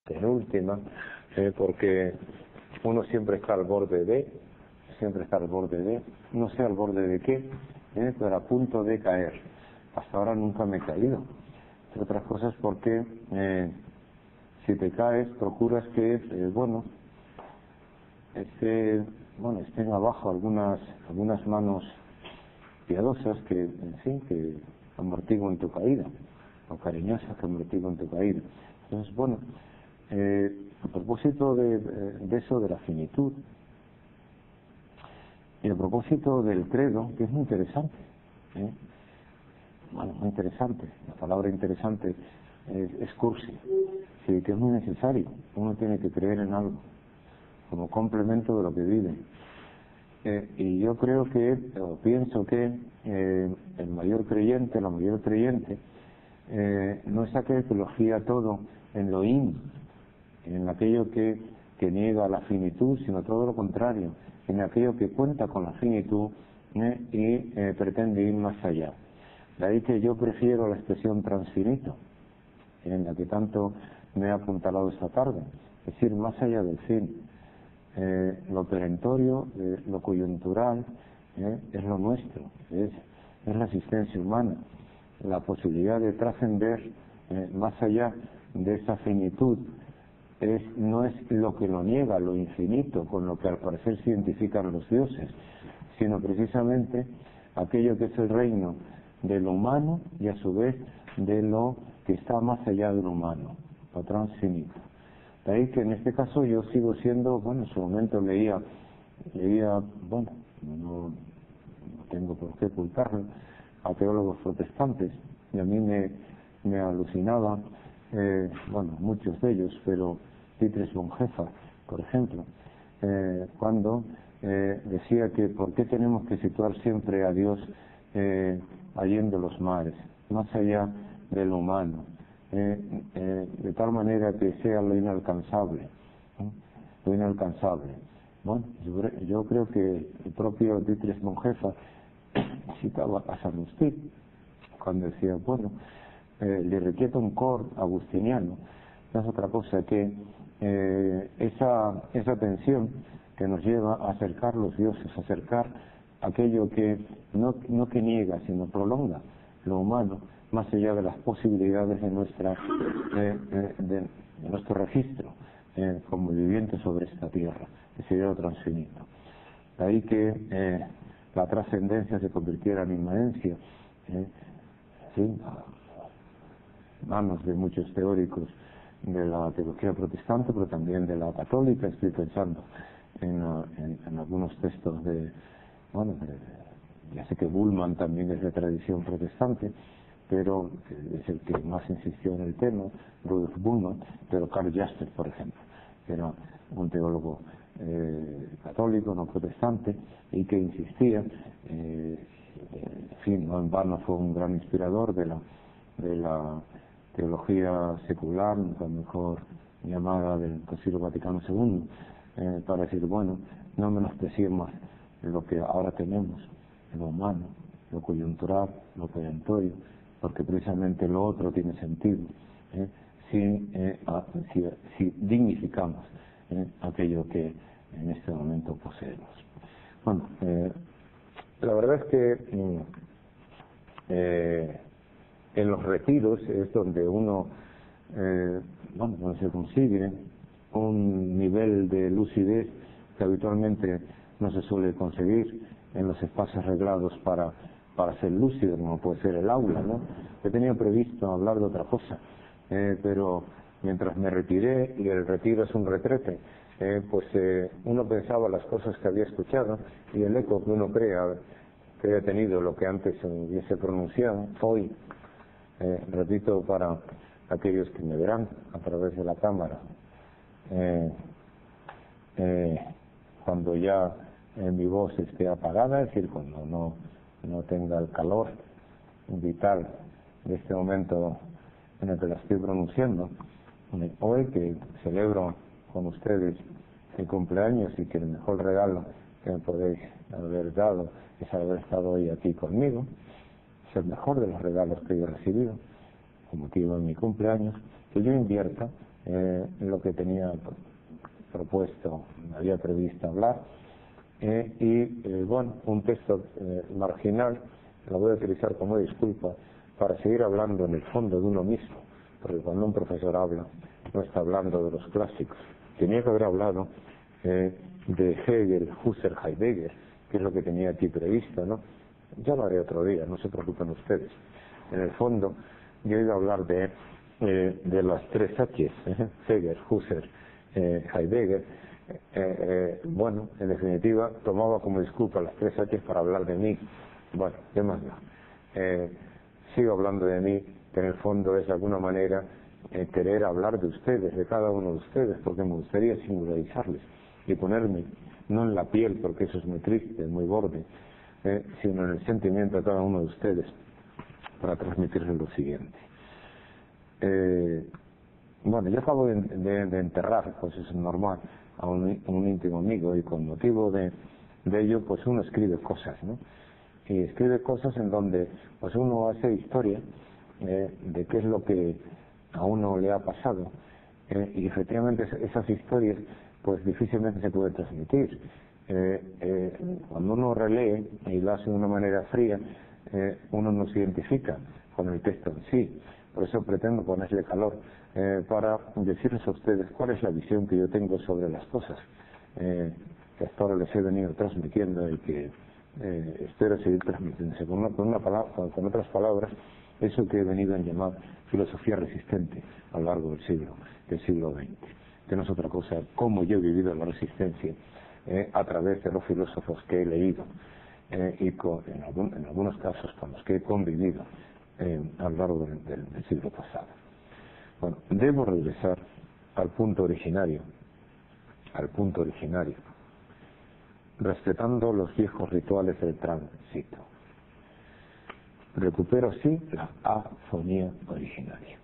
penúltima, porque uno siempre está al borde de, no sé al borde de qué, pero a punto de caer. Hasta ahora nunca me he caído. Entre otras cosas porque si te caes procuras que, estén abajo algunas manos piadosas que amortiguen tu caída, o cariñosas que amortiguen tu caída. Entonces, a propósito de eso, de la finitud, y a propósito del credo, que es muy interesante, muy interesante, la palabra interesante es cursi, sí, que es muy necesario. Uno tiene que creer en algo como complemento de lo que vive, y yo creo que, o pienso que el mayor creyente, la mayor creyente, no es aquel que lo fía todo en lo en aquello que niega la finitud, sino todo lo contrario, en aquello que cuenta con la finitud y pretende ir más allá. De ahí que yo prefiero la expresión transfinito, en la que tanto me he apuntalado esta tarde, es decir, más allá del fin. Lo perentorio, lo coyuntural, es lo nuestro, es la existencia humana, la posibilidad de trascender más allá de esa finitud. No es lo que lo niega, lo infinito, con lo que al parecer se identifican los dioses, sino precisamente aquello que es el reino de lo humano y a su vez de lo que está más allá de lo humano, lo transfinito. De ahí que en este caso yo sigo siendo, en su momento leía, no tengo por qué ocultarlo, a teólogos protestantes, y a mí me alucinaba, muchos de ellos, pero Dietrich Bonhoeffer, por ejemplo, cuando decía que por qué tenemos que situar siempre a Dios allende los mares, más allá de lo humano, de tal manera que sea lo inalcanzable, lo inalcanzable. Yo creo que el propio Dietrich Bonhoeffer citaba a San Agustín cuando decía, le requiere un cor agustiniano. No es otra cosa que esa tensión que nos lleva a acercar los dioses, a acercar aquello que no que niega, sino prolonga lo humano más allá de las posibilidades de nuestro registro como vivientes sobre esta tierra, que sería lo transfinito. De ahí que la trascendencia se convirtiera en inmanencia, manos de muchos teóricos de la teología protestante, pero también de la católica. Estoy pensando en algunos textos ya sé que Bullmann también es de tradición protestante, pero es el que más insistió en el tema, Rudolf Bullmann, pero Karl Jasper, por ejemplo, que era un teólogo católico, no protestante, y que insistía, no en vano fue un gran inspirador de la teología secular, la mejor llamada del Concilio Vaticano II, para decir, no menospreciemos lo que ahora tenemos, lo humano, lo coyuntural, lo perentorio, porque precisamente lo otro tiene sentido si dignificamos aquello que en este momento poseemos. La verdad es que en los retiros es donde uno donde se consigue un nivel de lucidez que habitualmente no se suele conseguir en los espacios arreglados para ser lúcido, como puede ser el aula, ¿no? He tenido previsto hablar de otra cosa, pero mientras me retiré, y el retiro es un retrete, uno pensaba las cosas que había escuchado y el eco que uno crea que había tenido lo que antes hubiese pronunciado. Hoy, repito para aquellos que me verán a través de la cámara, cuando ya mi voz esté apagada, es decir, cuando no tenga el calor vital de este momento en el que la estoy pronunciando. Hoy, que celebro con ustedes mi cumpleaños, y que el mejor regalo que me podéis haber dado es haber estado hoy aquí conmigo, es el mejor de los regalos que yo he recibido con motivo de mi cumpleaños, que yo invierta lo que tenía propuesto, había previsto hablar, bueno, un texto marginal, lo voy a utilizar como disculpa para seguir hablando en el fondo de uno mismo, porque cuando un profesor habla, no está hablando de los clásicos. Tenía que haber hablado de Hegel, Husserl, Heidegger, que es lo que tenía aquí previsto, ¿no? Ya lo haré otro día, no se preocupen ustedes. En el fondo, yo iba a hablar de las tres H's, Hegel, Husserl, Heidegger. Bueno, en definitiva, tomaba como disculpa las tres H's para hablar de mí. Bueno, ¿qué más da? Sigo hablando de mí, que en el fondo es de alguna manera querer hablar de ustedes, de cada uno de ustedes, porque me gustaría singularizarles y ponerme, no en la piel, porque eso es muy triste, muy borde, sino en el sentimiento de cada uno de ustedes, para transmitirles lo siguiente. Bueno, yo acabo de enterrar, pues es normal, a un íntimo amigo, y con motivo de ello, pues uno escribe cosas, ¿no? Y escribe cosas en donde pues uno hace historia de qué es lo que a uno le ha pasado, y efectivamente esas historias pues difícilmente se pueden transmitir. Cuando uno relee y lo hace de una manera fría, uno no se identifica con el texto en sí. Por eso pretendo ponerle calor para decirles a ustedes cuál es la visión que yo tengo sobre las cosas, que hasta ahora les he venido transmitiendo y que espero seguir transmitiéndose con otras palabras, eso que he venido a llamar filosofía resistente a lo largo del siglo XX, que no es otra cosa cómo yo he vivido la resistencia a través de los filósofos que he leído y en algunos casos con los que he convivido a lo largo del siglo pasado. Bueno, debo regresar al punto originario, respetando los viejos rituales del tránsito. Recupero así la afonía originaria.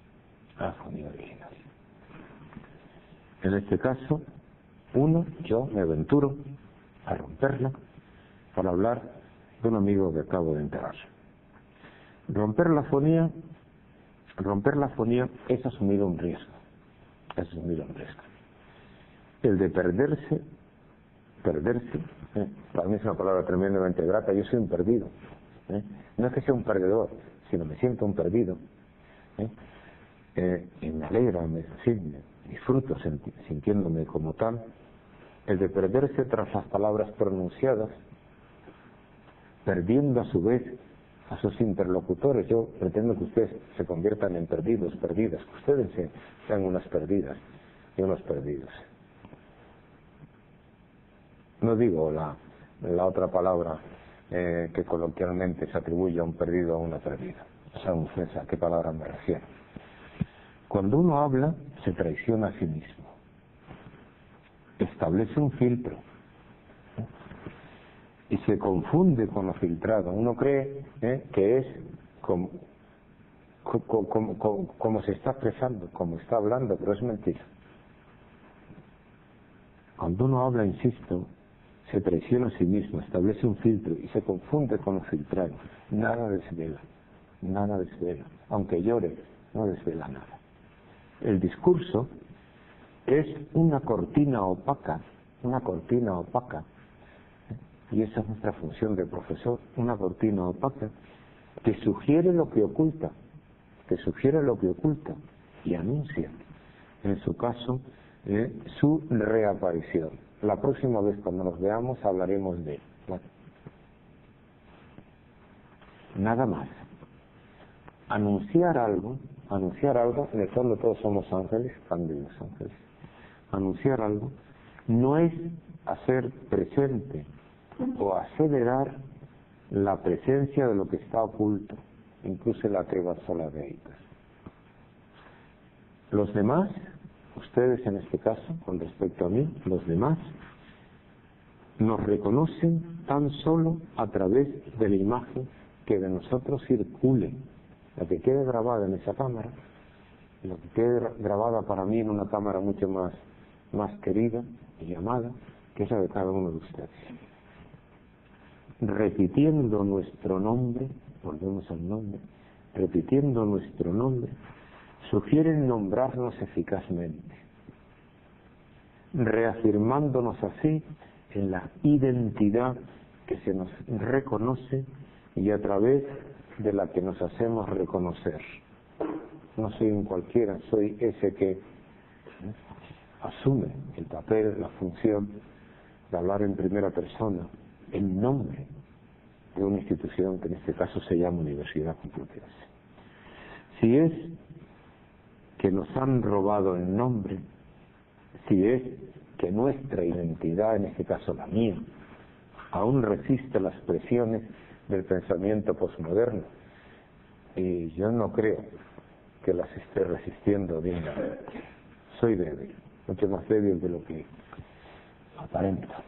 En este caso, yo me aventuro a romperla para hablar de un amigo que acabo de enterrar. Romper la afonía es asumir un riesgo. El de perderse, para mí es una palabra tremendamente grata. Yo soy un perdido. No es que sea un perdedor, sino me siento un perdido. Y me alegra, me disfruto sintiéndome como tal. El de perderse tras las palabras pronunciadas, perdiendo a su vez a sus interlocutores. Yo pretendo que ustedes se conviertan en perdidos, perdidas, que ustedes sean unas perdidas y unos perdidos. No digo la otra palabra que coloquialmente se atribuye a un perdido o a una perdida. ¿Saben ustedes a qué palabra me refiero? Cuando uno habla, se traiciona a sí mismo. Establece un filtro y se confunde con lo filtrado. Uno cree que es como se está expresando, como está hablando, pero es mentira. Cuando uno habla, insisto, se traiciona a sí mismo, establece un filtro y se confunde con lo filtrado. Nada desvela. Aunque llore, no desvela nada. El discurso es una cortina opaca, y esa es nuestra función de profesor, una cortina opaca que sugiere lo que oculta, y anuncia, en su caso, su reaparición. La próxima vez cuando nos veamos hablaremos de él. Bueno, nada más. Anunciar algo, en el fondo todos somos ángeles, cándidos ángeles. Anunciar algo no es hacer presente o acelerar la presencia de lo que está oculto, incluso la teva sola deitas. Los demás, ustedes en este caso, con respecto a mí, los demás nos reconocen tan solo a través de la imagen que de nosotros circule, la que quede grabada en esa cámara, la que quede grabada para mí en una cámara mucho más querida y amada, que es la de cada uno de ustedes. Repitiendo nuestro nombre, volvemos al nombre, sugieren nombrarnos eficazmente. reafirmándonos así en la identidad que se nos reconoce y a través de la que nos hacemos reconocer. No soy un cualquiera, soy ese que asume el papel, la función de hablar en primera persona, en nombre de una institución que en este caso se llama Universidad Complutense. Si es que nos han robado el nombre, si es que nuestra identidad, en este caso la mía, aún resiste las presiones del pensamiento posmoderno, y yo no creo que las esté resistiendo dignamente. Soy débil, mucho más débil de lo que aparenta.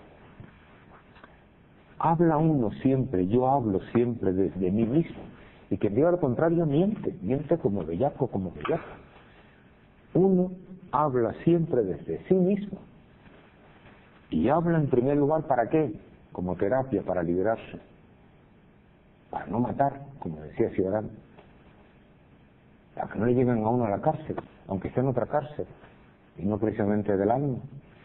Habla uno siempre, yo hablo siempre desde mí mismo, y quien diga lo contrario miente como bellaco, como bellaco. Uno habla siempre desde sí mismo, y habla en primer lugar ¿para qué? Como terapia, para liberarse, para no matar, como decía Ciudadano, para que no le lleguen a uno a la cárcel, aunque esté en otra cárcel, y no precisamente del alma.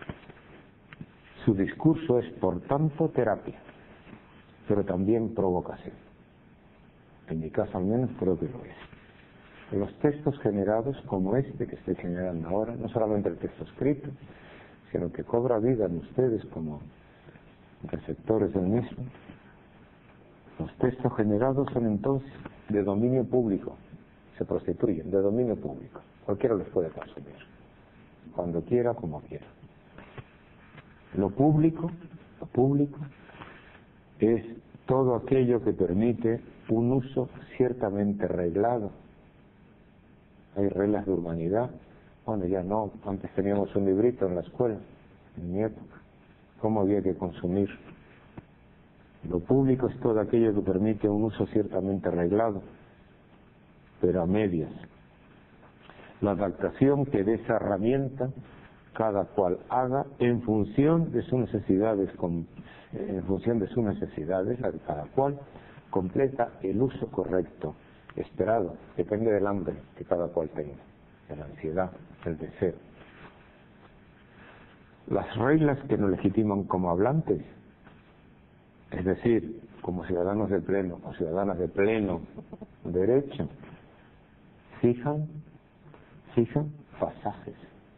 Su discurso es, por tanto, terapia, pero también provocación. En mi caso, al menos, creo que lo es. Los textos generados, como este que estoy generando ahora, no solamente el texto escrito, sino que cobra vida en ustedes como receptores del mismo. Los textos generados son entonces de dominio público, se prostituyen, de dominio público. Cualquiera los puede consumir, cuando quiera, como quiera. Lo público es todo aquello que permite un uso ciertamente reglado. Hay reglas de urbanidad. Bueno, ya no, antes teníamos un librito en la escuela, en mi época, cómo había que consumir. Lo público es todo aquello que permite un uso ciertamente reglado, pero a medias. La adaptación que de esa herramienta cada cual haga en función de sus necesidades, la de cada cual completa el uso correcto, esperado, depende del hambre que cada cual tenga, de la ansiedad, del deseo. Las reglas que nos legitiman como hablantes, es decir, como ciudadanos de pleno o ciudadanas de pleno derecho, fijan pasajes,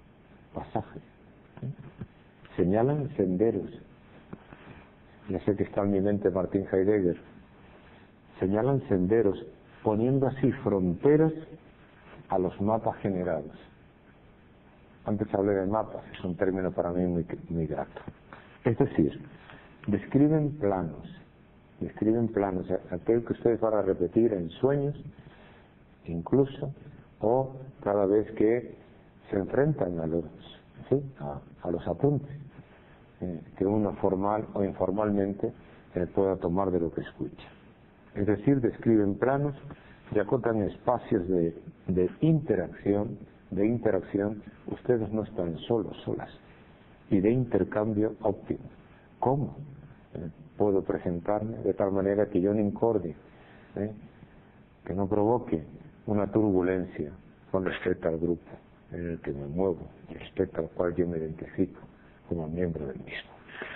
señalan senderos. Ya sé que está en mi mente Martin Heidegger. Señalan senderos, poniendo así fronteras a los mapas generados. Antes hablé de mapas, es un término para mí muy grato. Es decir, describen planos, aquel que ustedes van a repetir en sueños, incluso, o cada vez que se enfrentan a los apuntes que uno formal o informalmente pueda tomar de lo que escucha. Es decir, describen planos y acotan espacios de interacción, ustedes no están solas, y de intercambio óptimo. ¿Cómo puedo presentarme de tal manera que yo no incorde, que no provoque una turbulencia con respecto al grupo en el que me muevo, respecto al cual yo me identifico como miembro del mismo?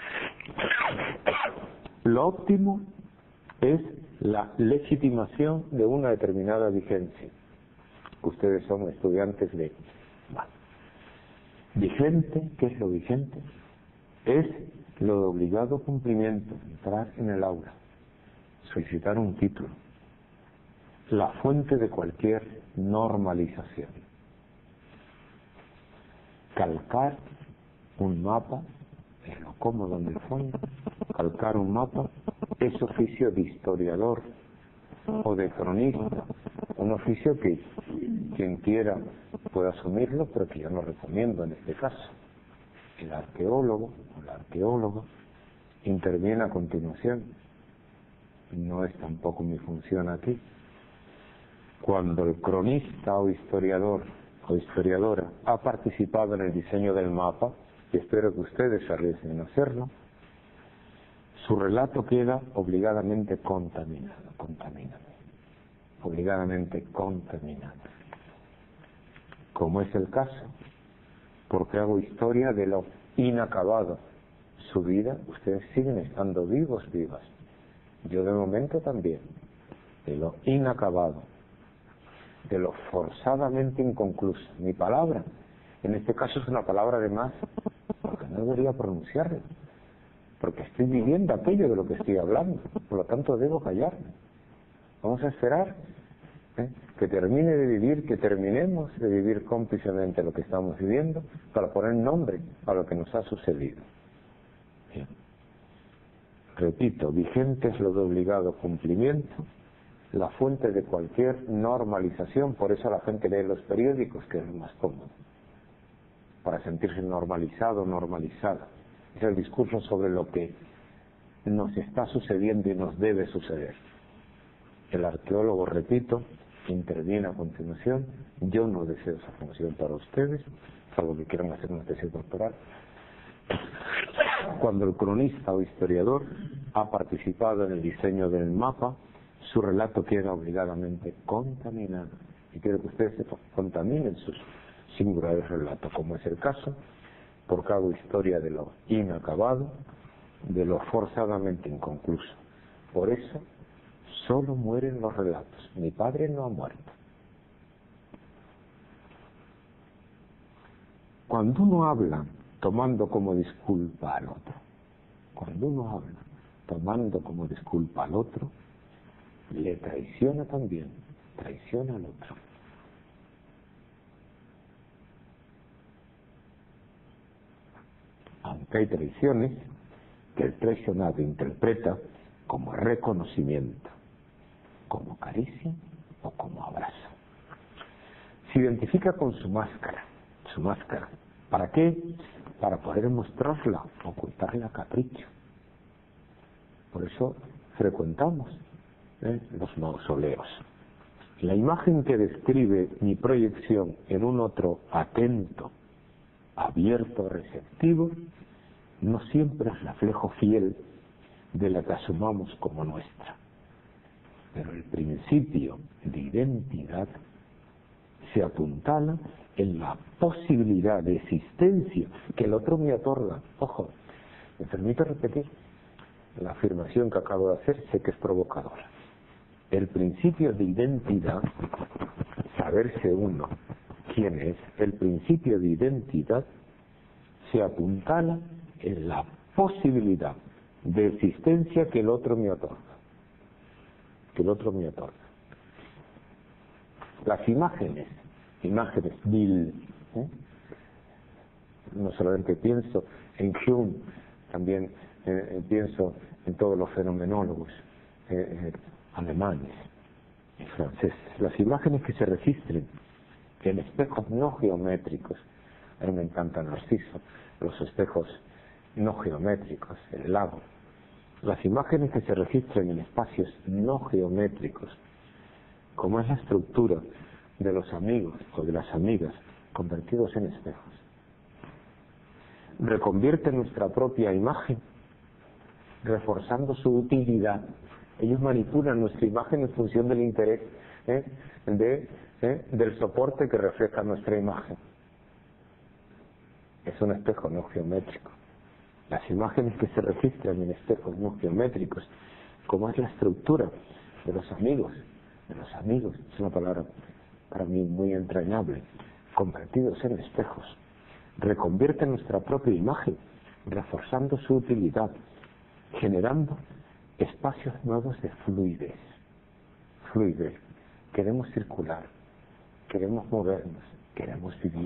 Lo óptimo es la legitimación de una determinada vigencia. Ustedes son estudiantes de... Vigente, ¿qué es lo vigente? Es lo de obligado cumplimiento, entrar en el aula, solicitar un título, la fuente de cualquier normalización. Calcar un mapa, es lo cómodo en el fondo. Calcar un mapa es oficio de historiador o de cronista, un oficio que quien quiera puede asumirlo, pero que yo no recomiendo en este caso. El arqueólogo o la arqueóloga interviene a continuación. No es tampoco mi función aquí. Cuando el cronista o historiador o historiadora ha participado en el diseño del mapa, y espero que ustedes se arriesguen a hacerlo, su relato queda obligadamente contaminado, obligadamente contaminado. Como es el caso, porque hago historia de lo inacabado su vida, ustedes siguen estando vivos, vivas. Yo de momento también, de lo inacabado, de lo forzadamente inconcluso. Mi palabra, en este caso es una palabra de más, porque no debería pronunciarla, porque estoy viviendo aquello de lo que estoy hablando, por lo tanto debo callarme. Vamos a esperar que termine de vivir, que terminemos de vivir cómplicemente lo que estamos viviendo, para poner nombre a lo que nos ha sucedido. Bien. Repito, vigente es lo de obligado cumplimiento, la fuente de cualquier normalización. Por eso la gente lee los periódicos, que es lo más cómodo, para sentirse normalizado, normalizada. Es el discurso sobre lo que nos está sucediendo y nos debe suceder. El arqueólogo, repito, interviene a continuación. Yo no deseo esa función para ustedes, salvo que quieran hacer una tesis doctoral. Cuando el cronista o historiador ha participado en el diseño del mapa, su relato queda obligadamente contaminado. Y quiero que ustedes se contaminen sus singulares relatos, como es el caso, porque hago historia de lo inacabado, de lo forzadamente inconcluso. Por eso, solo mueren los relatos. Mi padre no ha muerto. Cuando uno habla tomando como disculpa al otro, cuando uno habla tomando como disculpa al otro, le traiciona también, traiciona al otro. Aunque hay traiciones que el traicionado interpreta como reconocimiento, como caricia o como abrazo. Se identifica con su máscara. ¿Para qué? Para poder mostrarla, ocultarla a capricho. Por eso frecuentamos los mausoleos. La imagen que describe mi proyección en un otro atento, abierto, receptivo, no siempre es reflejo fiel de la que asumamos como nuestra. Pero el principio de identidad se apuntala en la posibilidad de existencia que el otro me otorga. Ojo, me permito repetir la afirmación que acabo de hacer, sé que es provocadora. El principio de identidad, saberse uno quién es, el principio de identidad se apuntala en la posibilidad de existencia que el otro me otorga. Las imágenes Bill, no solamente pienso en Hume, también pienso en todos los fenomenólogos alemanes y franceses. Las imágenes que se registren en espejos no geométricos, a mí me encanta Narciso, los espejos no geométricos, el lago. Las imágenes que se registren en espacios no geométricos, como es la estructura de los amigos o de las amigas convertidos en espejos, reconvierte nuestra propia imagen, reforzando su utilidad. Ellos manipulan nuestra imagen en función del interés del soporte que refleja nuestra imagen. Es un espejo no geométrico. Las imágenes que se registran en espejos no geométricos, como es la estructura de los amigos, es una palabra para mí muy entrañable, convertidos en espejos, reconvierten nuestra propia imagen, reforzando su utilidad, generando espacios nuevos de fluidez. Queremos circular, queremos movernos, queremos vivir.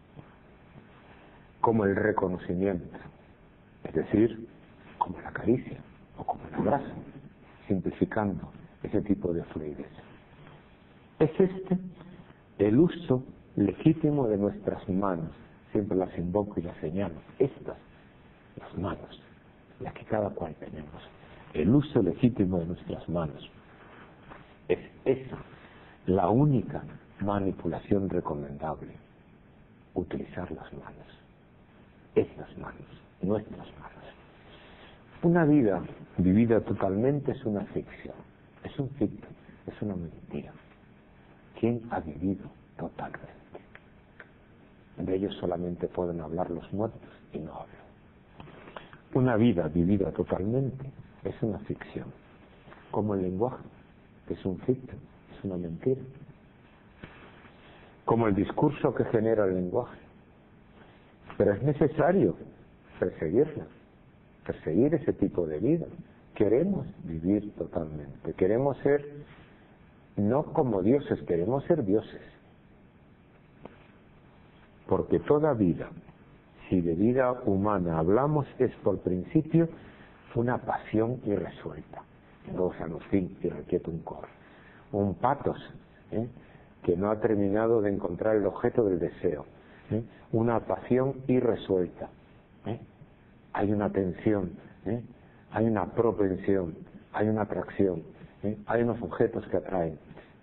Como el reconocimiento, es decir, como la caricia o como el abrazo, simplificando ese tipo de fluidez. Es el uso legítimo de nuestras manos, siempre las invoco y las señalo, estas, las manos, las que cada cual tenemos, el uso legítimo de nuestras manos. Es esa la única manipulación recomendable, utilizar las manos, esas manos, nuestras manos. Una vida vivida totalmente es una ficción, es un ficto, es una mentira. ¿Quién ha vivido totalmente? De ellos solamente pueden hablar los muertos y no hablan. Una vida vivida totalmente es una ficción, como el lenguaje, que es un ficto, es una mentira. Como el discurso que genera el lenguaje. Pero es necesario perseguirla, perseguir ese tipo de vida. Queremos vivir totalmente, queremos ser, no como dioses, queremos ser dioses. Porque toda vida, si de vida humana hablamos, es por principio una pasión irresuelta. Luego San Agustín y requieto un cor. Un patos, que no ha terminado de encontrar el objeto del deseo. Una pasión irresuelta. Hay una tensión, hay una propensión, hay una atracción, hay unos objetos que atraen.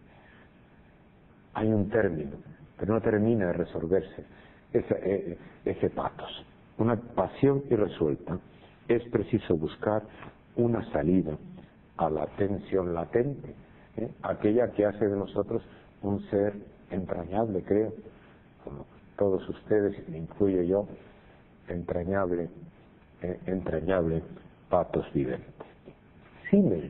Hay un término, pero no termina de resolverse ese patos. Una pasión irresuelta. Es preciso buscar una salida a la tensión latente, aquella que hace de nosotros un ser entrañable, creo, como todos ustedes, me incluyo yo, entrañable patos vivente. Simmel,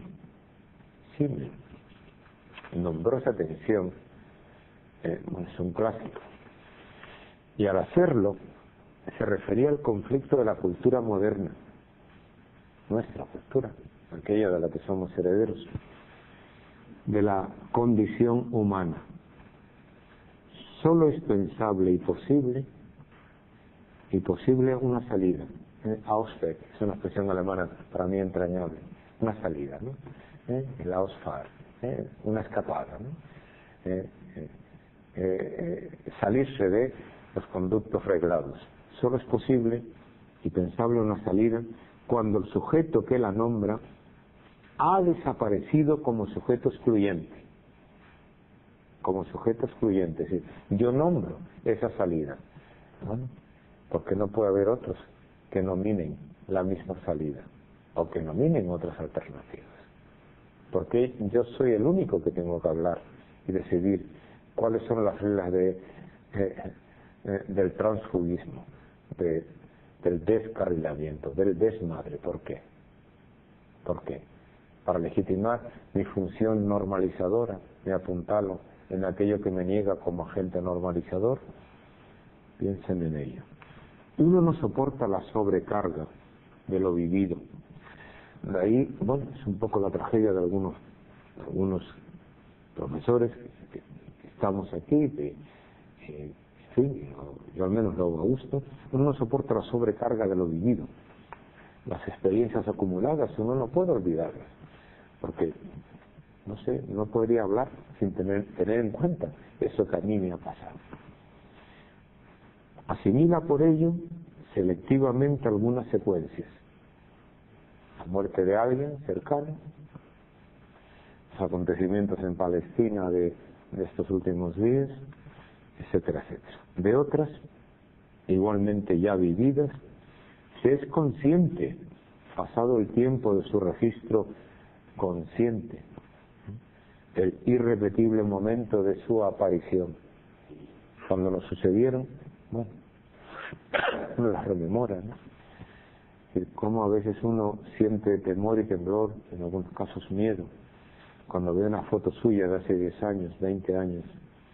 nombró esa tensión, es un clásico, y al hacerlo se refería al conflicto de la cultura moderna, nuestra cultura, aquella de la que somos herederos, de la condición humana. Solo es pensable y posible una salida. Ausweg es una expresión alemana para mí entrañable. Una salida, ¿no? El Ausfahrt, una escapada, ¿no? Salirse de los conductos reglados. Solo es posible y pensable una salida cuando el sujeto que la nombra ha desaparecido como sujeto excluyente. Como sujeto excluyente, es decir, yo nombro esa salida, ¿no? Porque no puede haber otros que nominen la misma salida o que nominen otras alternativas. Porque yo soy el único que tengo que hablar y decidir cuáles son las reglas del transfugismo, del descarrilamiento, del desmadre. ¿Por qué? ¿Por qué? Para legitimar mi función normalizadora, me apuntalo en aquello que me niega como agente normalizador. Piensen en ello. Uno no soporta la sobrecarga de lo vivido. De ahí, bueno, es un poco la tragedia de algunos profesores que estamos aquí, en fin, yo al menos lo hago a gusto. Uno no soporta la sobrecarga de lo vivido. Las experiencias acumuladas uno no puede olvidarlas, porque no sé, no podría hablar sin tener en cuenta eso que a mí me ha pasado. Asimila por ello selectivamente algunas secuencias. La muerte de alguien cercano, los acontecimientos en Palestina de estos últimos días, etcétera, etcétera. De otras, igualmente ya vividas, se es consciente, pasado el tiempo de su registro consciente, el irrepetible momento de su aparición. Cuando nos sucedieron, bueno, uno las rememora, ¿no? Es decir, cómo a veces uno siente temor y temblor, en algunos casos miedo, cuando ve una foto suya de hace 10 años, 20 años,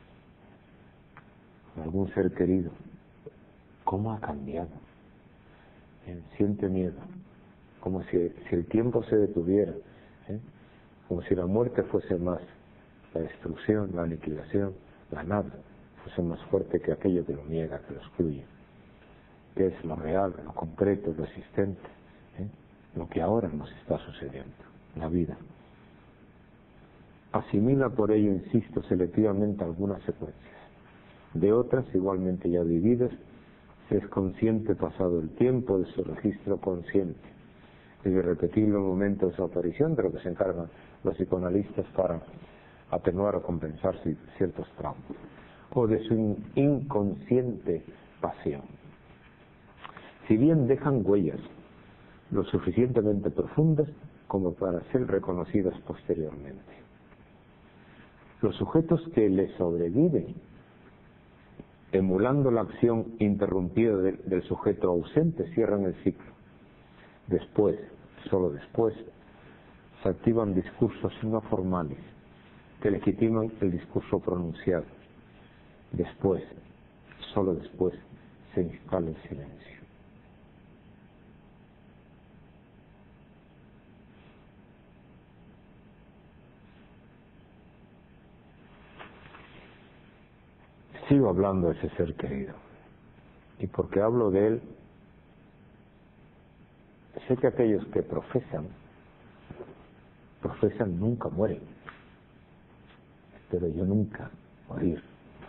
de algún ser querido. ¿Cómo ha cambiado? Siente miedo, como si el tiempo se detuviera, como si la muerte fuese más, la destrucción, la aniquilación, la nada, fuese más fuerte que aquello que lo niega, que lo excluye, que es lo real, lo concreto, lo existente, lo que ahora nos está sucediendo, la vida. Asimila por ello, insisto, selectivamente algunas secuencias. De otras, igualmente ya vividas, se es consciente pasado el tiempo de su registro consciente, el irrepetible momento de su aparición, de lo que se encargan los psicoanalistas para atenuar o compensar ciertos traumas, o de su inconsciente pasión. Si bien dejan huellas lo suficientemente profundas como para ser reconocidas posteriormente. Los sujetos que le sobreviven emulando la acción interrumpida del sujeto ausente, cierran el ciclo. Después, solo después, se activan discursos no formales que legitiman el discurso pronunciado. Después, solo después, se instala el silencio. Sigo hablando de ese ser querido. Y porque hablo de él, sé que aquellos que profesan nunca mueren. Espero yo nunca morir.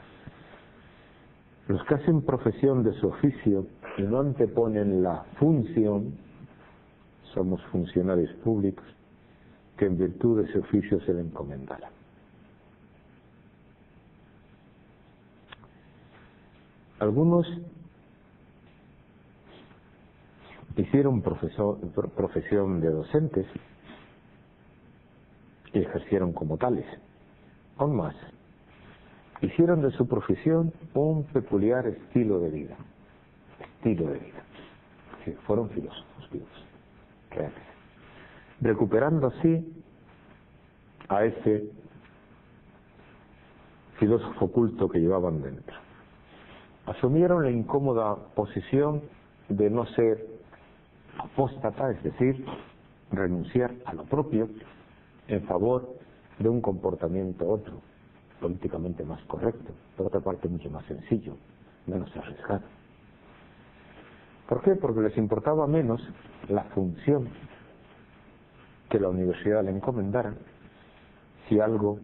Los que hacen profesión de su oficio y no anteponen la función, somos funcionarios públicos que en virtud de ese oficio se le encomendaran. Algunos hicieron profesión de docentes y ejercieron como tales. Aún más, hicieron de su profesión un peculiar estilo de vida. Sí, fueron filósofos vivos, reales. Recuperando así a ese filósofo oculto que llevaban dentro. Asumieron la incómoda posición de no ser apóstata, es decir, renunciar a lo propio en favor de un comportamiento otro, políticamente más correcto, por otra parte mucho más sencillo, menos arriesgado. ¿Por qué? Porque les importaba menos la función que la universidad le encomendara, si algo,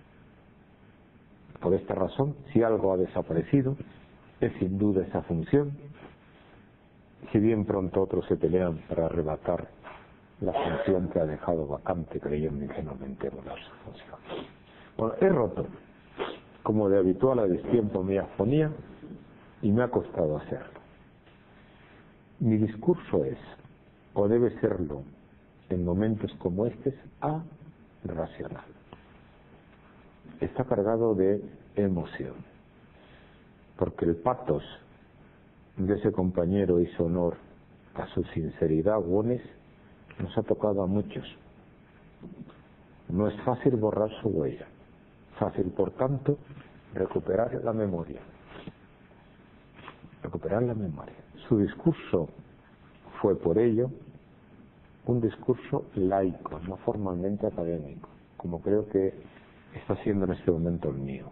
por esta razón, si algo ha desaparecido, es sin duda esa función, si bien pronto otros se pelean para arrebatar la función que ha dejado vacante, creyendo ingenuamente volar su función. Bueno, he roto, como de habitual a destiempo, mi afonía y me ha costado hacerlo. Mi discurso es, o debe serlo, en momentos como estos, racional. Está cargado de emoción, porque el patos de ese compañero hizo honor a su sinceridad, Gones, nos ha tocado a muchos. No es fácil borrar su huella, fácil, por tanto, recuperar la memoria. Su discurso fue, por ello, un discurso laico, no formalmente académico, como creo que está siendo en este momento el mío.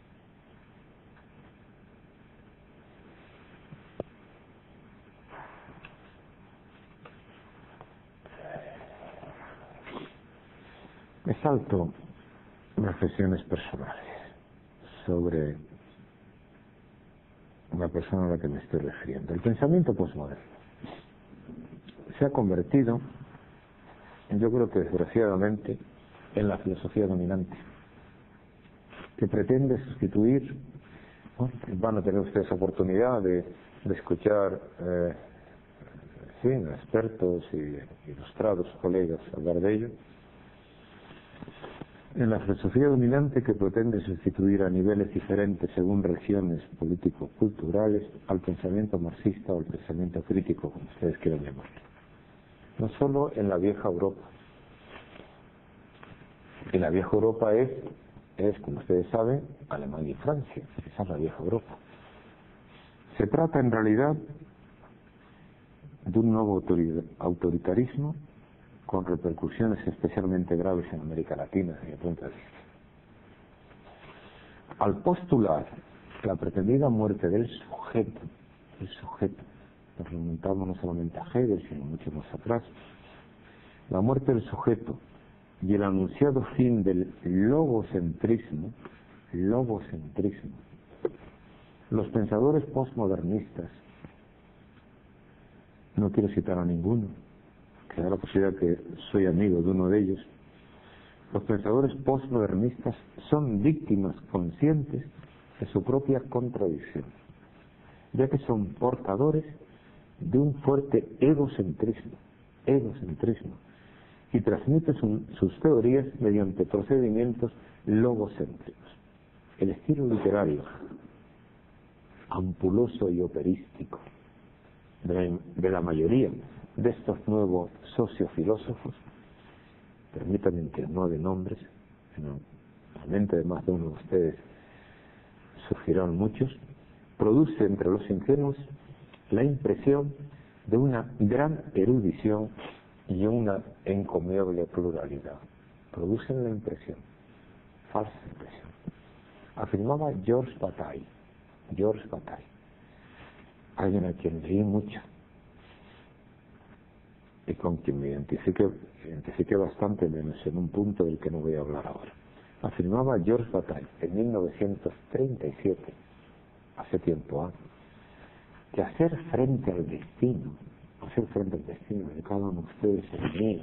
Me salto reflexiones personales sobre la persona a la que me estoy refiriendo. El pensamiento posmoderno se ha convertido, yo creo que desgraciadamente, en la filosofía dominante, que pretende sustituir, van a tener ustedes oportunidad de escuchar expertos y ilustrados colegas hablar de ello, en la filosofía dominante que pretende sustituir a niveles diferentes según regiones político-culturales al pensamiento marxista o al pensamiento crítico, como ustedes quieran llamarlo. No solo en la vieja Europa. En la vieja Europa es, como ustedes saben, Alemania y Francia. Esa es la vieja Europa. Se trata en realidad de un nuevo autoritarismo con repercusiones especialmente graves en América Latina, desde mi punto de vista. Al postular la pretendida muerte del sujeto, nos remontamos no solamente a Hegel, sino mucho más atrás, la muerte del sujeto y el anunciado fin del logocentrismo, los pensadores postmodernistas, no quiero citar a ninguno, que da la posibilidad que soy amigo de uno de ellos, los pensadores postmodernistas son víctimas conscientes de su propia contradicción, ya que son portadores de un fuerte egocentrismo, y transmiten sus teorías mediante procedimientos logocéntricos. El estilo literario ampuloso y operístico de la mayoría de estos nuevos sociofilósofos, permítanme que no de nombres, en la mente de más de uno de ustedes surgirán muchos, produce entre los ingenuos la impresión de una gran erudición y una encomiable pluralidad. Producen la impresión, falsa impresión. Afirmaba Georges Bataille, alguien a quien leí mucho y con quien me identifiqué bastante, menos en un punto del que no voy a hablar ahora. Afirmaba Georges Bataille en 1937, hace tiempo, que hacer frente al destino de cada uno de ustedes, el mío,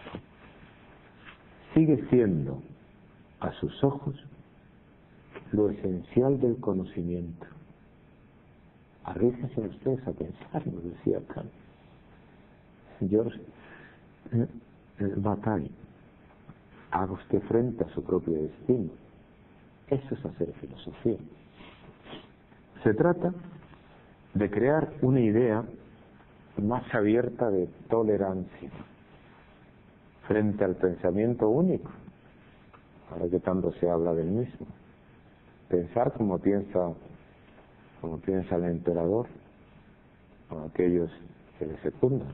sigue siendo a sus ojos lo esencial del conocimiento. Arriesguense ustedes a pensar, nos decía Kant. Georges Bataille, haga usted frente a su propio destino. Eso es hacer filosofía. Se trata de crear una idea más abierta de tolerancia frente al pensamiento único, ahora que tanto se habla del mismo. Pensar como piensa el emperador o aquellos que le secundan.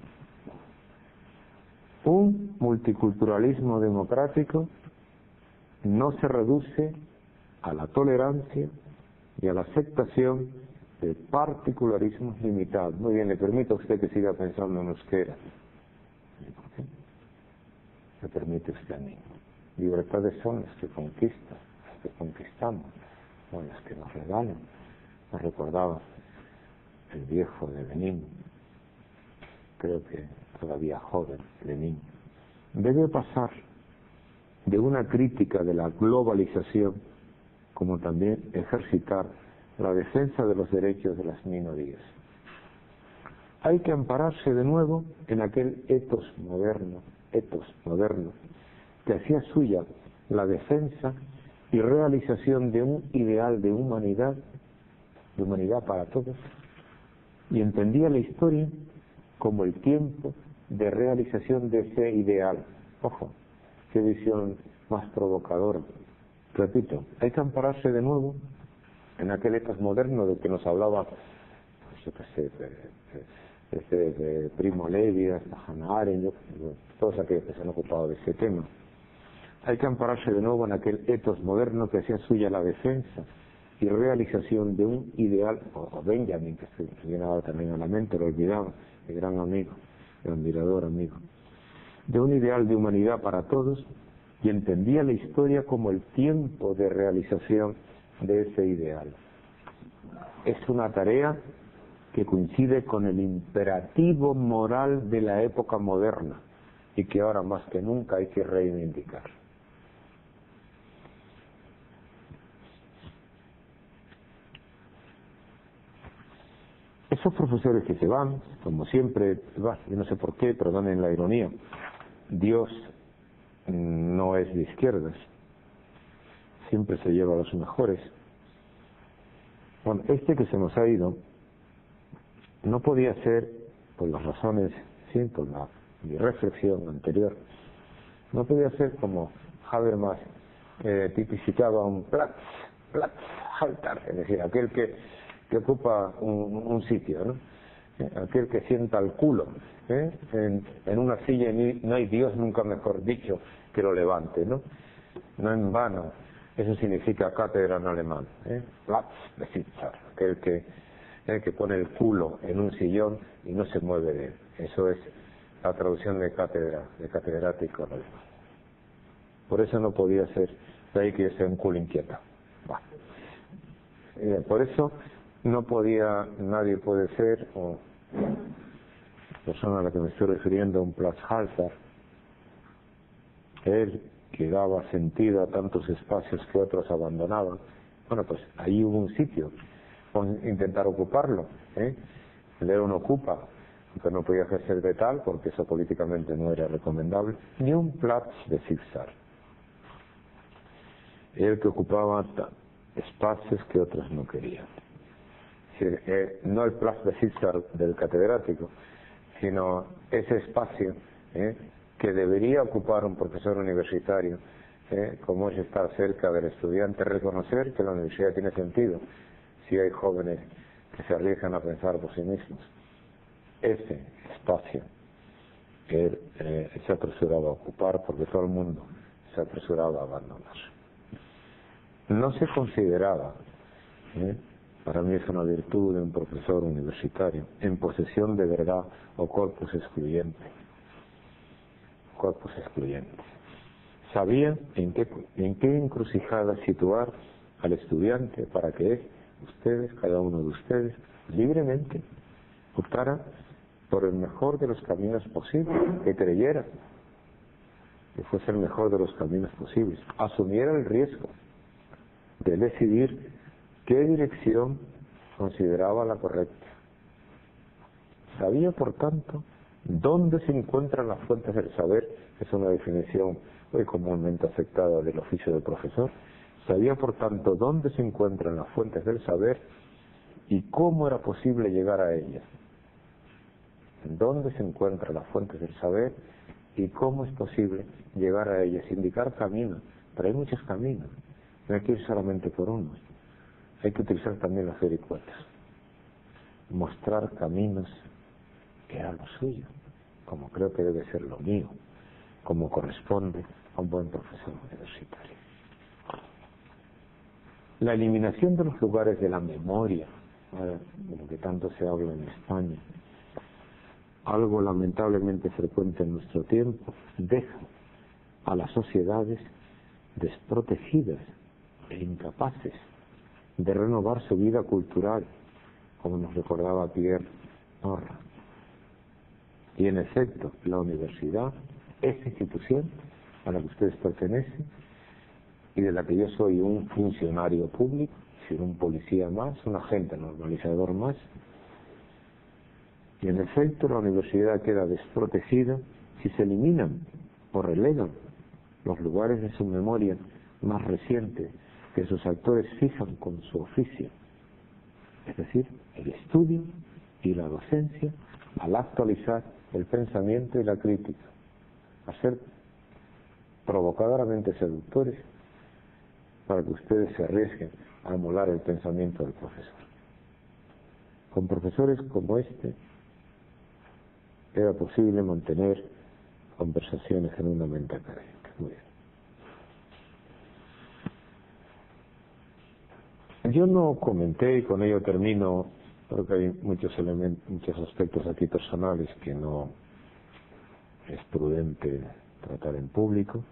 Un multiculturalismo democrático no se reduce a la tolerancia y a la aceptación de particularismos limitados. Muy bien, le permito a usted que siga pensando en euskera. ¿Por qué? Le permite usted a mí. Libertades son las que conquistan, las que conquistamos, o las que nos regalan. Nos recordaba el viejo de Lenin, creo que todavía joven, Lenin. Debe pasar de una crítica de la globalización, como también ejercitar la defensa de los derechos de las minorías. Hay que ampararse de nuevo en aquel etos moderno, que hacía suya la defensa y realización de un ideal de humanidad para todos, y entendía la historia como el tiempo de realización de ese ideal. Ojo, qué visión más provocadora. Repito, hay que ampararse de nuevo en aquel etos moderno del que nos hablaba, pues yo qué sé, de Primo Levi, hasta Hannah Arendt, todos aquellos que se han ocupado de ese tema. Hay que ampararse de nuevo en aquel etos moderno que hacía suya la defensa y realización de un ideal, o Benjamin, que se viene ahora también a la mente, lo olvidaba, mi gran amigo, mi admirador amigo, de un ideal de humanidad para todos, y entendía la historia como el tiempo de realización de ese ideal. Es una tarea que coincide con el imperativo moral de la época moderna y que ahora más que nunca hay que reivindicar. Esos profesores que se van, como siempre, yo no sé por qué, perdonen la ironía, Dios no es de izquierdas, siempre se lleva a los mejores. Bueno, este que se nos ha ido no podía ser, por las razones, sí, por mi reflexión anterior, no podía ser como Habermas tipificaba un Platzhalter, es decir, aquel que ocupa un sitio, ¿no? Aquel que sienta el culo en una silla y no hay Dios, nunca mejor dicho, que lo levante, ¿no? No en vano, eso significa cátedra en alemán, Platzbesitzer, aquel que pone el culo en un sillón y no se mueve de él. Eso es la traducción de cátedra, de catedrático en alemán. Por eso no podía ser, de ahí que yo sea un culo inquieto. Por eso no podía, nadie puede ser, o la persona a la que me estoy refiriendo, un Platzhalter, él que daba sentido a tantos espacios que otros abandonaban. Bueno, pues ahí hubo un sitio, intentar ocuparlo. León ocupa, aunque no podía ejercer de tal, porque eso políticamente no era recomendable, ni un Platzbesitzer. Él que ocupaba espacios que otros no querían. no el Platz de Sitzar del catedrático, sino ese espacio que debería ocupar un profesor universitario, como es estar cerca del estudiante, reconocer que la universidad tiene sentido si hay jóvenes que se arriesgan a pensar por sí mismos. Ese espacio que se apresuraba a ocupar porque todo el mundo se apresuraba a abandonar. No se consideraba, para mí es una virtud de un profesor universitario, en posesión de verdad o corpus excluyente. Corpus excluyente. Sabía en qué encrucijada situar al estudiante para que ustedes, cada uno de ustedes, libremente optara por el mejor de los caminos posibles, que creyera que fuese el mejor de los caminos posibles, asumiera el riesgo de decidir qué dirección consideraba la correcta. Sabía, por tanto, dónde se encuentran las fuentes del saber, que es una definición hoy comúnmente aceptada del oficio de profesor. Sabía, por tanto, dónde se encuentran las fuentes del saber y cómo era posible llegar a ellas. Dónde se encuentran las fuentes del saber y cómo es posible llegar a ellas, indicar caminos, pero hay muchos caminos, no hay que ir solamente por uno, hay que utilizar también las vericuetas, mostrar caminos que era lo suyo, como creo que debe ser lo mío, como corresponde a un buen profesor universitario. La eliminación de los lugares de la memoria, de lo que tanto se habla en España, algo lamentablemente frecuente en nuestro tiempo, deja a las sociedades desprotegidas e incapaces de renovar su vida cultural, como nos recordaba Pierre Nora. Y en efecto, la universidad, esa institución a la que ustedes pertenecen y de la que yo soy un funcionario público, es decir, un policía más, un agente normalizador más, y en efecto la universidad queda desprotegida si se eliminan o relegan los lugares de su memoria más reciente que sus actores fijan con su oficio, es decir, el estudio y la docencia, al actualizar el pensamiento y la crítica, a ser provocadoramente seductores para que ustedes se arriesguen a emular el pensamiento del profesor. Con profesores como este era posible mantener conversaciones genuinamente académicas. Muy bien. Yo no comenté, y con ello termino, creo que hay muchos aspectos aquí personales que no es prudente tratar en público.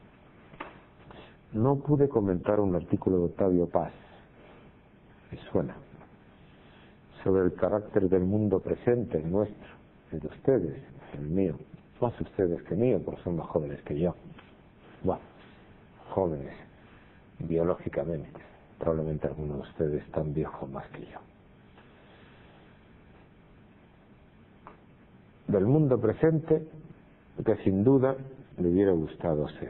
No pude comentar un artículo de Octavio Paz, me suena, sobre el carácter del mundo presente, el nuestro, el de ustedes, el mío, más ustedes que mío, porque son más jóvenes que yo. Bueno, jóvenes biológicamente, probablemente algunos de ustedes tan viejos más que yo. Del mundo presente, que sin duda le hubiera gustado ser.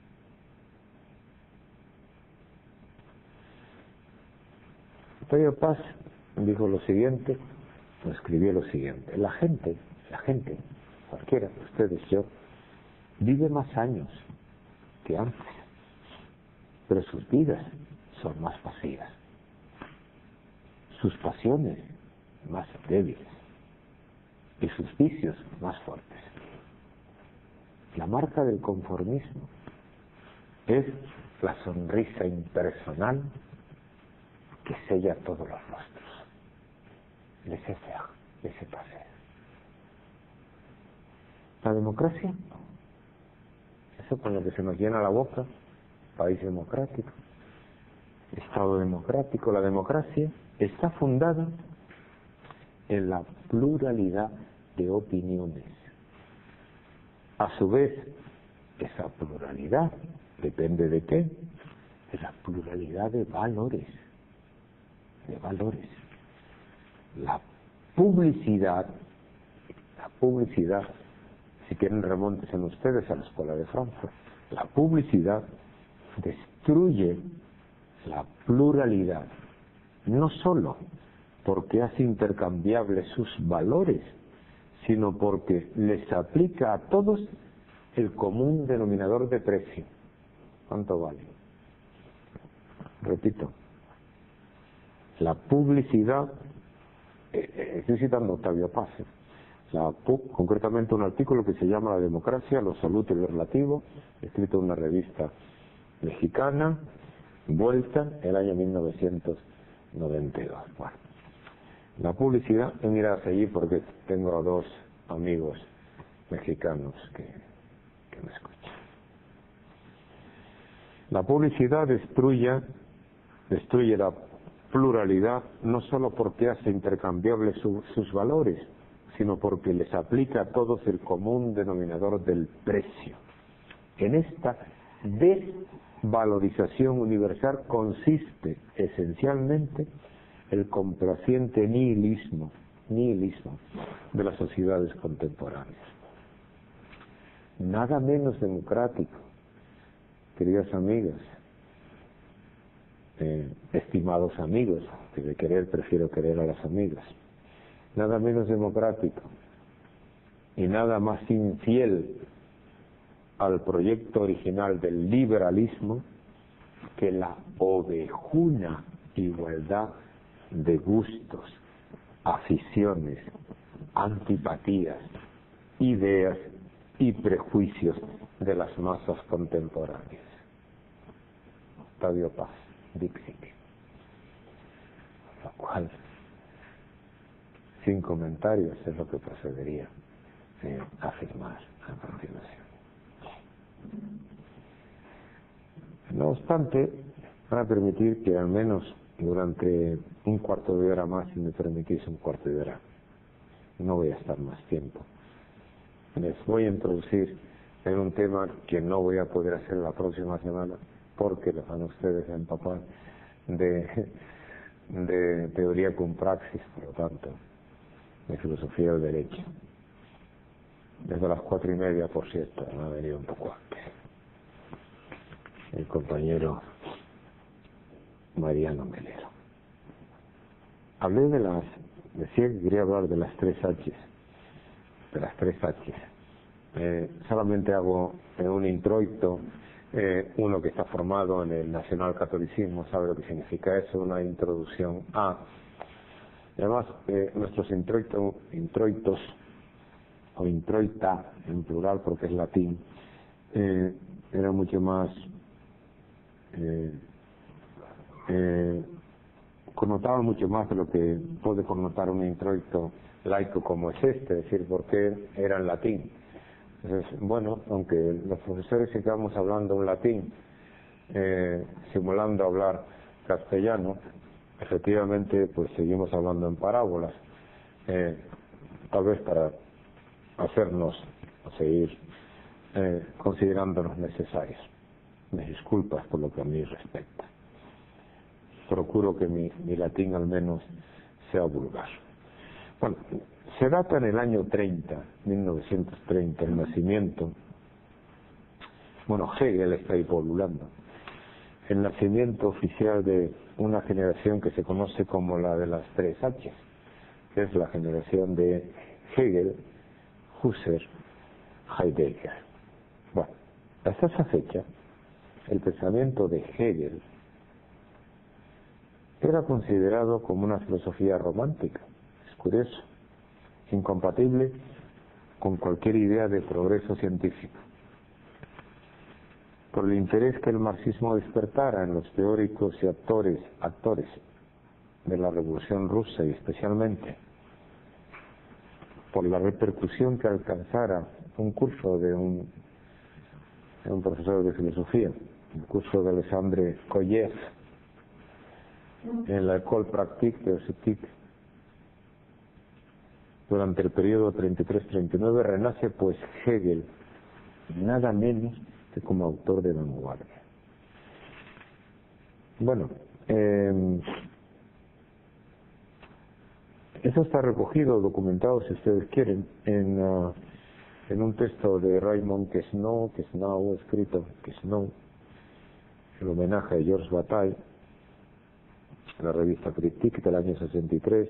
Octavio Paz dijo lo siguiente, o escribió lo siguiente: la gente, cualquiera de ustedes, yo, vive más años que antes, pero sus vidas son más pasivas, sus pasiones más débiles y sus vicios más fuertes. La marca del conformismo es la sonrisa impersonal que sella todos los rostros. Laissez-faire, laissez-passer. La democracia, eso con lo que se nos llena la boca, país democrático, Estado democrático. La democracia está fundada en la pluralidad de opiniones. A su vez, esa pluralidad depende de qué? De la pluralidad de valores. La publicidad, si quieren remontes en ustedes a la escuela de Frankfurt, la publicidad destruye la pluralidad, no solo porque hace intercambiables sus valores, sino porque les aplica a todos el común denominador de precio. ¿Cuánto vale? Repito, la publicidad, estoy citando a Octavio Paz, concretamente un artículo que se llama La democracia, lo absoluto y lo relativo, escrito en una revista mexicana, Vuelta, el año 1992. Bueno, la publicidad, mira a seguir porque tengo a dos amigos mexicanos que me escuchan. La publicidad destruye la pluralidad no solo porque hace intercambiables sus valores, sino porque les aplica a todos el común denominador del precio. En esta desvalorización universal consiste esencialmente el complaciente nihilismo de las sociedades contemporáneas. Nada menos democrático, queridas amigas, estimados amigos, que de querer prefiero querer a las amigas, nada menos democrático y nada más infiel al proyecto original del liberalismo que la ovejuna igualdad de gustos, aficiones, antipatías, ideas y prejuicios de las masas contemporáneas. Octavio Paz, Dixit. Lo cual, sin comentarios, es lo que procedería a afirmar a continuación. No obstante, van a permitir que al menos durante un cuarto de hora más, si me permitís un cuarto de hora, no voy a estar más tiempo, les voy a introducir en un tema que no voy a poder hacer la próxima semana porque los van ustedes a empapar de teoría con praxis, por lo tanto, de filosofía del derecho. Desde las 4:30, por cierto, me ha venido un poco antes el compañero Mariano Melero. Hablé decía que quería hablar de las tres H's, solamente hago un introito, uno que está formado en el nacional catolicismo sabe lo que significa eso, una introducción a. Además, nuestros introitos, o introita en plural porque es latín, era mucho más connotaba mucho más de lo que puede connotar un introito laico como es es decir, porque era en latín. Entonces, bueno, aunque los profesores sigamos hablando un latín, simulando hablar castellano, efectivamente, pues seguimos hablando en parábolas, tal vez para hacernos seguir considerándonos necesarios. Mis disculpas por lo que a mí respecta. Procuro que mi latín al menos sea vulgar. Bueno, se data en el año 1930, el nacimiento. Bueno, Hegel está ahí polulando. El nacimiento oficial de una generación que se conoce como la de las tres H's, que es la generación de Hegel, Husserl, Heidegger. Bueno, hasta esa fecha, el pensamiento de Hegel era considerado como una filosofía romántica, es curioso, incompatible con cualquier idea de progreso científico. Por el interés que el marxismo despertara en los teóricos y actores de la Revolución Rusa y especialmente por la repercusión que alcanzara un curso de un profesor de filosofía, el curso de Alexandre Koyev, en la École Pratique de Ossetique, durante el periodo 33-39, renace pues Hegel, nada menos que como autor de vanguardia. Bueno, eso está recogido, documentado, si ustedes quieren, en un texto de Raymond Queneau, escrito Queneau, el homenaje a Georges Bataille, la revista Critique del año 63,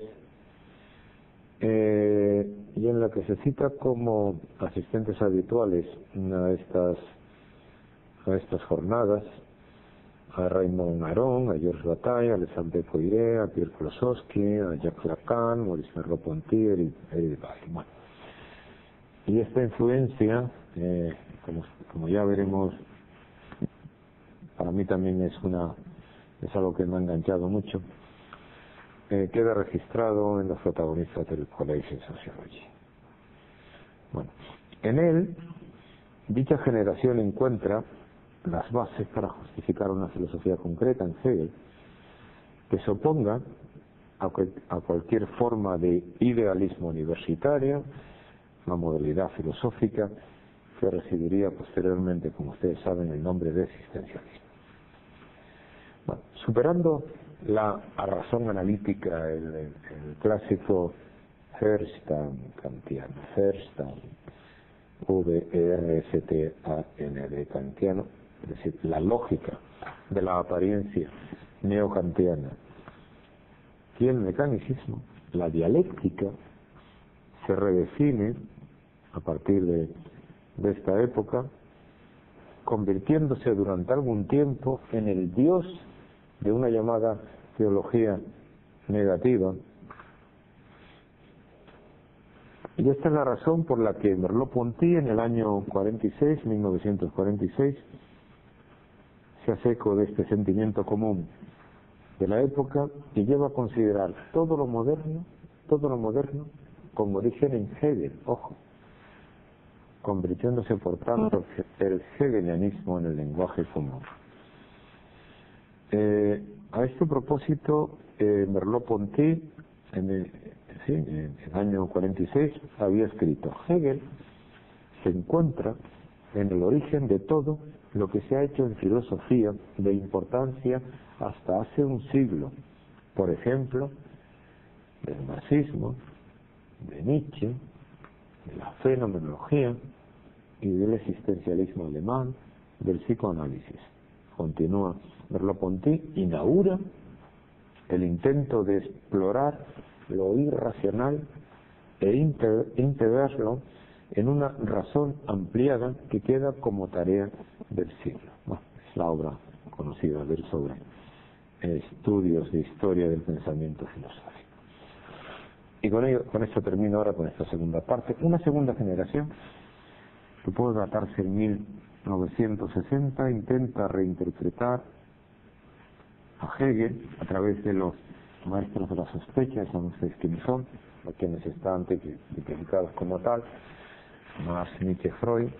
y en la que se cita como asistentes habituales a estas jornadas a Raymond Aron, a Georges Bataille, a Alexandre Poiré, a Pierre Klossowski, a Jacques Lacan, Maurice Merleau-Ponty, Edith Bali. Y esta influencia, como ya veremos, para mí también es algo que me ha enganchado mucho, queda registrado en los protagonistas del College of Sociology. Bueno, en él, dicha generación encuentra las bases para justificar una filosofía concreta en Hegel que se oponga a cualquier forma de idealismo universitario, una modalidad filosófica que recibiría posteriormente, como ustedes saben, el nombre de existencialismo. Bueno, superando la razón analítica, el clásico Feuerstan kantiano, Feuerstan, V-E-R-S-T-A-N-D kantiano, es decir, la lógica de la apariencia neokantiana y el mecanicismo, la dialéctica se redefine a partir de esta época, convirtiéndose durante algún tiempo en el dios de una llamada teología negativa. Y esta es la razón por la que Merleau-Ponty en el año 1946, se hace eco de este sentimiento común de la época y lleva a considerar todo lo moderno con origen en Hegel, ojo, convirtiéndose por tanto el hegelianismo en el lenguaje común. A este propósito, Merleau-Ponty en el año 46 había escrito: Hegel se encuentra en el origen de todo lo que se ha hecho en filosofía de importancia hasta hace un siglo, por ejemplo, del marxismo, de Nietzsche, de la fenomenología y del existencialismo alemán, del psicoanálisis. Continúa, Merleau-Ponty inaugura el intento de explorar lo irracional e integrarlo en una razón ampliada que queda como tarea del siglo. Bueno, es la obra conocida de él sobre estudios de historia del pensamiento filosófico. Y con esto termino ahora con esta segunda parte. Una segunda generación que puede datarse en 1960 intenta reinterpretar a Hegel a través de los maestros de la sospecha, son ustedes quienes son, a quienes están tipificados como tal, Marx, Nietzsche, Freud.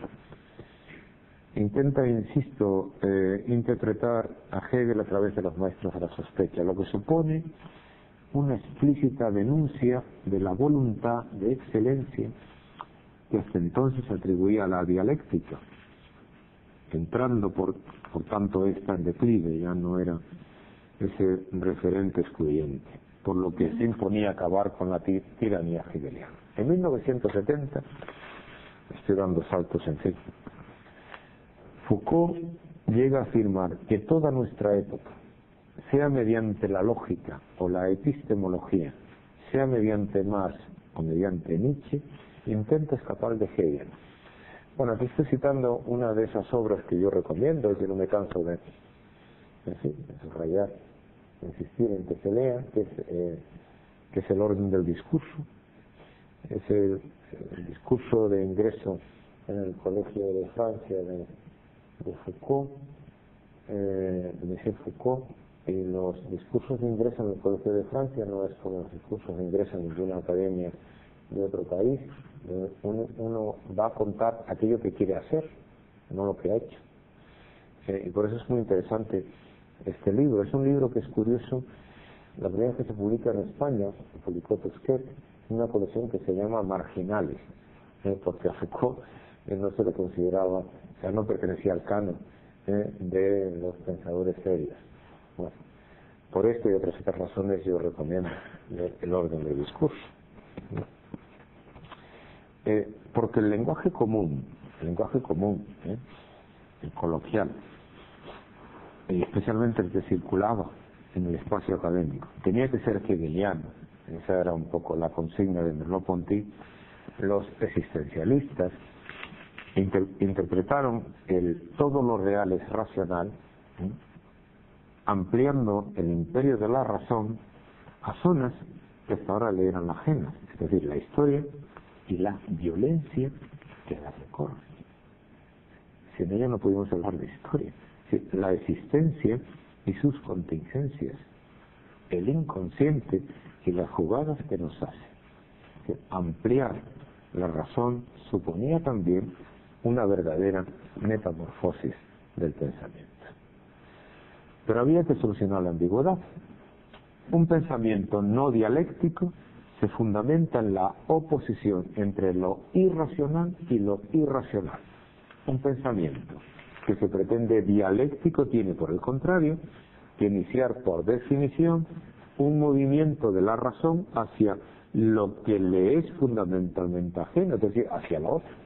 Intenta, insisto, interpretar a Hegel a través de los maestros de la sospecha, lo que supone una explícita denuncia de la voluntad de excelencia que hasta entonces atribuía a la dialéctica, entrando por tanto esta en declive, ya no era ese referente excluyente, por lo que se imponía acabar con la tiranía hegeliana. En 1970, estoy dando saltos en fin, Foucault llega a afirmar que toda nuestra época, sea mediante la lógica o la epistemología, sea mediante Marx o mediante Nietzsche, intenta escapar de Hegel. Bueno, aquí estoy citando una de esas obras que yo recomiendo, que no me canso de subrayar, insistir en que se lea, que es El orden del discurso. Es el discurso de ingreso en el Colegio de Francia de Foucault, de Michel Foucault, y los discursos de ingreso en el Colegio de Francia no es como los discursos de ingreso en ninguna academia de otro país. Uno va a contar aquello que quiere hacer, no lo que ha hecho. Y por eso es muy interesante este libro. Es un libro que es curioso. La primera vez que se publica en España, se publicó Tosquet, una colección que se llama Marginales, porque a Foucault no se le consideraba, o sea, no pertenecía al canon de los pensadores serios. Bueno, por esto y otras razones yo recomiendo El orden del discurso. Porque el lenguaje común, el coloquial, y especialmente el que circulaba en el espacio académico. Tenía que ser hegeliano. Esa era un poco la consigna de Merleau-Ponty. Los existencialistas interpretaron el todo lo real es racional, ampliando el imperio de la razón a zonas que hasta ahora le eran ajenas, es decir, la historia y la violencia que la recorre. Sin ella no podemos hablar de historia. La existencia y sus contingencias, el inconsciente y las jugadas que nos hace. Ampliar la razón suponía también una verdadera metamorfosis del pensamiento. Pero había que solucionar la ambigüedad. Un pensamiento no dialéctico se fundamenta en la oposición entre lo irracional y lo irracional. Un pensamiento que se pretende dialéctico tiene, por el contrario, que iniciar por definición un movimiento de la razón hacia lo que le es fundamentalmente ajeno, es decir, hacia lo otro.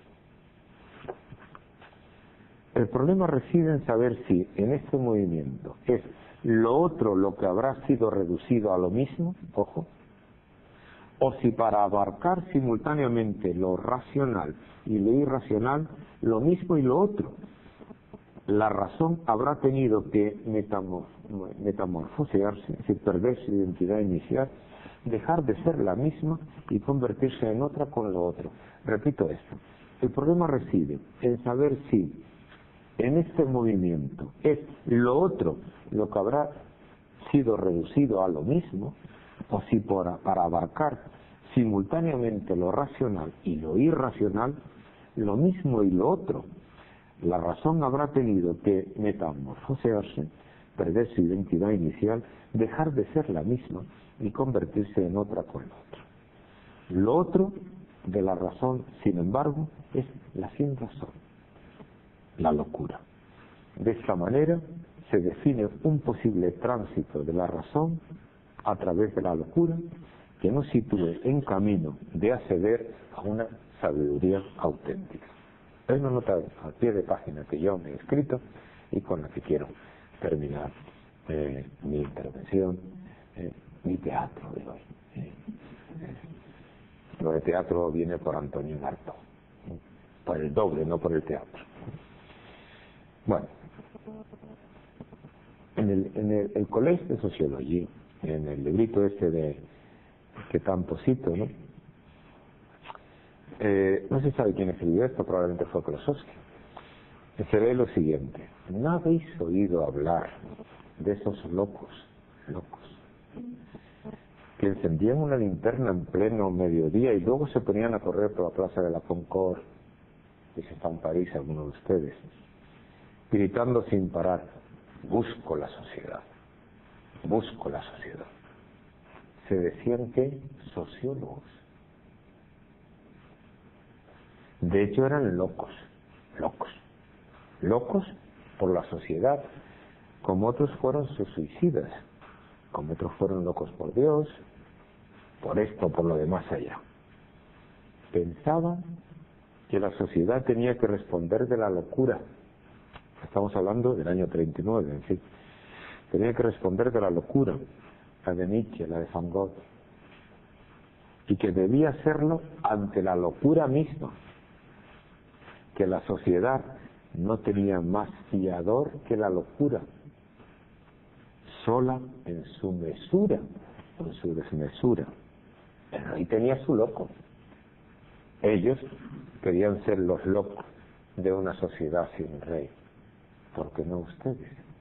El problema reside en saber si en este movimiento es lo otro lo que habrá sido reducido a lo mismo, ojo, o si para abarcar simultáneamente lo racional y lo irracional, lo mismo y lo otro, la razón habrá tenido que metamorfosearse, es decir, perder su identidad inicial, dejar de ser la misma y convertirse en otra con lo otro. Repito esto, el problema reside en saber si en este movimiento es lo otro lo que habrá sido reducido a lo mismo, o si para abarcar simultáneamente lo racional y lo irracional, lo mismo y lo otro, la razón habrá tenido que metamorfosearse, perder su identidad inicial, dejar de ser la misma y convertirse en otra con lo otro. Lo otro de la razón, sin embargo, es la sin razón, la locura. De esta manera se define un posible tránsito de la razón a través de la locura que nos sitúe en camino de acceder a una sabiduría auténtica. Es una nota al pie de página que yo me he escrito y con la que quiero terminar mi intervención, mi teatro de hoy. Lo de teatro viene por Antonio Garto, por el doble, no por el teatro. Bueno, en el Colegio de Sociología, en el librito este de que tanto cito, ¿no? No se sabe quién escribió esto, probablemente fue Klosowski. Se ve lo siguiente: ¿no habéis oído hablar de esos locos que encendían una linterna en pleno mediodía y luego se ponían a correr por la plaza de la Concorde, que está en París, alguno de ustedes, gritando sin parar: busco la sociedad, busco la sociedad? Se decían que sociólogos. De hecho eran locos por la sociedad, como otros fueron sus suicidas, como otros fueron locos por Dios, por esto, por lo demás allá. Pensaban que la sociedad tenía que responder de la locura. Estamos hablando del año 39, en fin. Tenía que responder de la locura, la de Nietzsche, la de Van Gogh, y que debía hacerlo ante la locura misma, que la sociedad no tenía más fiador que la locura, sola en su mesura, en su desmesura. El rey tenía su loco. Ellos querían ser los locos de una sociedad sin rey. ¿Por qué no ustedes?